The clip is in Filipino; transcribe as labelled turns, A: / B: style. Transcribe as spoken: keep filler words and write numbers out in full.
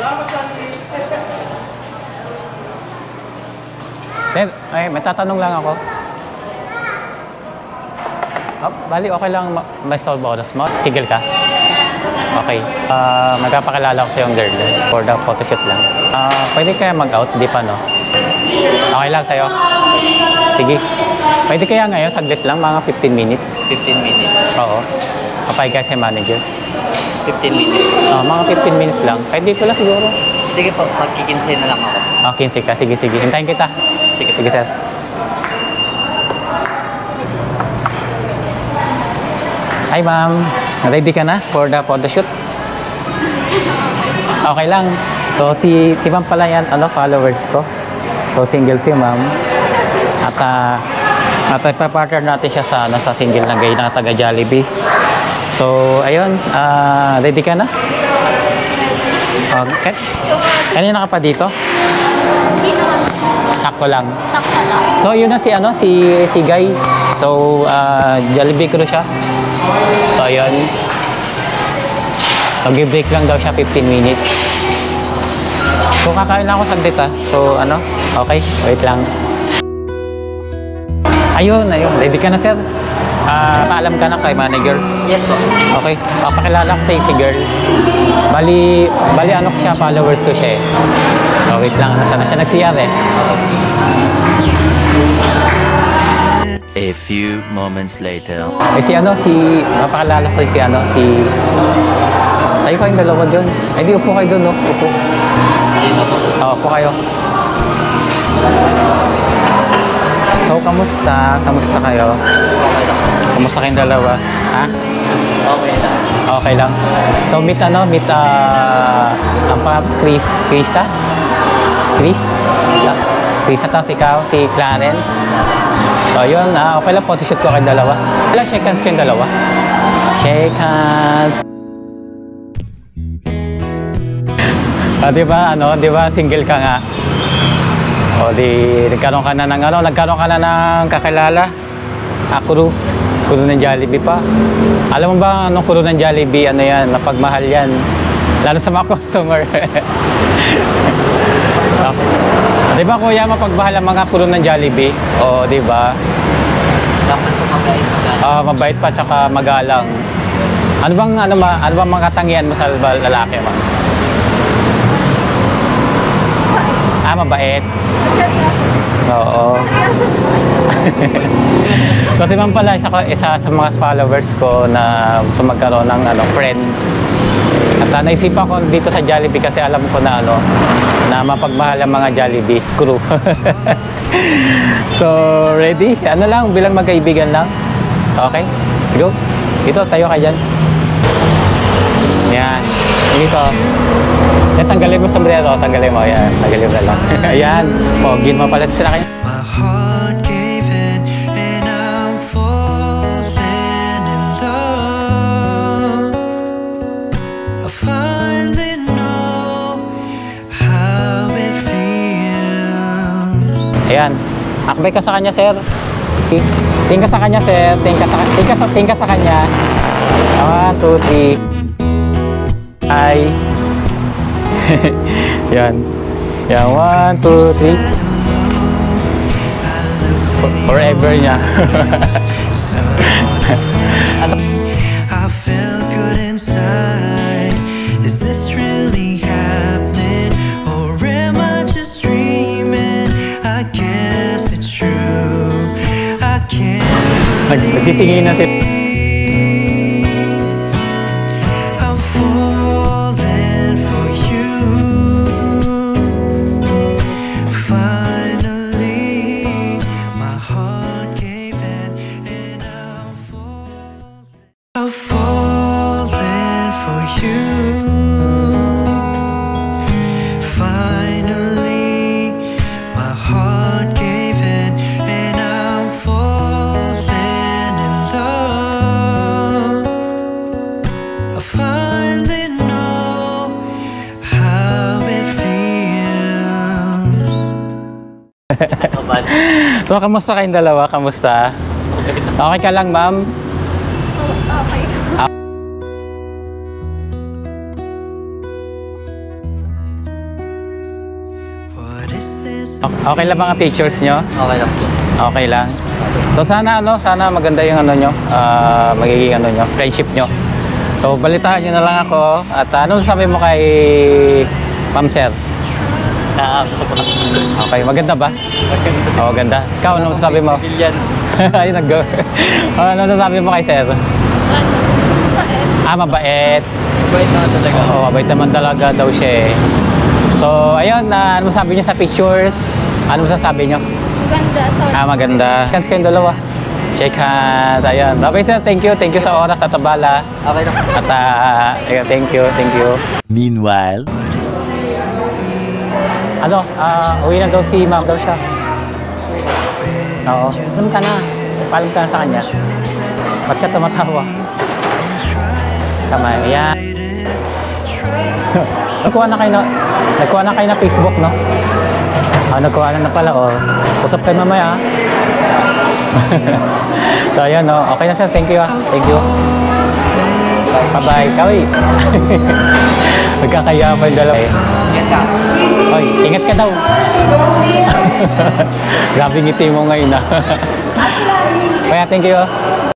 A: Sir, ay, may tatanong lang ako. Oh, bali, okay lang may solve oras mo? Sigil ka? Okay. Uh, magpapakilala ko sa yung girl for the photoshoot lang. Uh, pwede kaya mag-out? Di pa, no? Okay lang sa'yo? Sige. Pwede kaya ngayon, saglit lang, mga fifteen minutes?
B: fifteen minutes?
A: Oo. Kapag ka sa manager.
B: fifteen minutes?
A: Oo, mga fifteen minutes lang. Kahit dito lang siguro.
B: Sige po, magkikinsay na lang ako.
A: Oh, kinsay ka. Sige, sige. Hintayin kita. Sige, sige, sir. Hi, ma'am. Ready ka na for the photoshoot? Okay lang. So, si, si ma'am pala yan, ano, followers ko. So, single si ma'am. At, uh, at ipapartner natin siya sa, ano, sa single na gay na taga Jollibee. So, ayun. Uh, ready ka na? Okay. Kanina ka pa dito? Sakto lang. So, yun na si, ano, si, si Guy. So, uh, Jollibee crew siya. So, ayun. Mag-break lang daw siya fifteen minutes. So, kakain lang ako saglit, ha. So, ano? Okay. Wait lang. Ayun, ayun. Ready ka na, sir? Uh, paalam ka na kay manager?
B: Yes po.
A: Okay. Papakilala ko sa si girl. Bali, bali ano ko siya, followers ko siya eh. So, wait lang. Nasaan na siya? Nag-C R eh.
C: A few moments later.
A: Eh si ano, si... Mapakilala ko si ano, si... Tayo kayong dalawa doon. Ay, di upo kayo doon, no? Upo. Oo, upo kayo. So, kamusta? Kamusta kayo? Kamusta kayong dalawa? Ha?
B: Okay lang.
A: Okay lang. So, meet ano? Meet, ah... Uh, ang pa, Chris... Chrisa? Chris? Chrisa, tapos ikaw, si Clarence. So, yun. Ah, okay lang, photoshoot ko kayong dalawa. Ilang shake hands kayong dalawa? Shake hands. Ah, di ba, ano, di ba, single ka nga? O, di, nagkaroon ka na ng, ano, nagkaroon ka na ng kakilala? Ah, crew. Crew ng Jollibee pa. Alam mo ba, anong crew ng Jollibee, ano yan, napagmahal yan. Lalo sa mga customer. Okay. Di ba, kuya, mapagmahal ang mga crew ng Jollibee? O, di ba?
B: Dapat po mabait, magalang.
A: Ah, mabait pa, tsaka magalang. Ano bang, ano, ma, ano bang mga katangian mo sa lalaki, ma? Ah, mabait. Oo. So, si ma'am pala, isa, isa sa mga followers ko na gusto magkaroon ng ano, friend. At uh, naisipan ko dito sa Jollibee kasi alam ko na ano, na mapagmahal ang mga Jollibee crew. So, ready? Ano lang, bilang magkaibigan lang. Okay? Go. Dito, tayo ka dyan. Yan. Dito. Yan, tanggalin mo sombrero. Tanggalin mo. Yan. Tanggalin mo na lang. Ayan. Pogin mo pala sila kayo. Ayan. Akbay ka sa kanya, sir. Tingka sa kanya, sir. Tingka sa, tingka sa, tingka sa kanya. One, two, three. Hi. Yan. Yan. One, two, three. Forever niya. Ano? I feel good inside. Is this really happening? Or am I just dreaming? I guess it's true. I can't believe. Nagtitingin na si So, kamusta kayong dalawa? Kamusta? Okay ka lang, ma'am? Okay. Okay lang mga pictures nyo?
B: Okay lang po.
A: Okay lang. So sana ano, sana maganda yung ano nyo, ah, magiging ano nyo, friendship nyo. So balitaan nyo na lang ako at ah, ano sabi mo kay Ma'am Sir?
B: Ah,
A: Okay, maganda ba? Oo, maganda. Ikaw, ano sabi mo?
B: Bilyan.
A: Ay, nag-go. Oh, ano sabi mo kay Sir? Ah, mabait.
B: Wait na talaga.
A: Oo, mabait naman talaga daw siya eh. So, ayun, na ano sabi niyo sa pictures? Ano masasabi niyo?
D: Maganda. So,
A: Ah, maganda. Hands kayong dalawa. Shake hands. Ayun. Okay, sir. Thank you. Thank you sa oras at abala.
B: Okay lang.
A: At ah, ayun, thank you. Thank you.
C: Meanwhile,
A: Ano, ah, uwi na daw si ma'am daw siya. Oo. Alam ka na. Paalam ka na sa kanya. Ba't ka tumatawa? Tama, yan. Nagkuha na kayo na, nagkuha na kayo na Facebook, no? Ah, nagkuha na na pala, oh. Usap kayo mamaya, ah. So, ayan, no? Okay na, sir. Thank you, ah. Thank you. Bye-bye. Kawi. Nagkakaya pa yung dalawa.
B: Yan ka.
A: Hoy, ingat ka daw. Grabe ngiti mo ngayon, ah. Kaya, thank you, ah.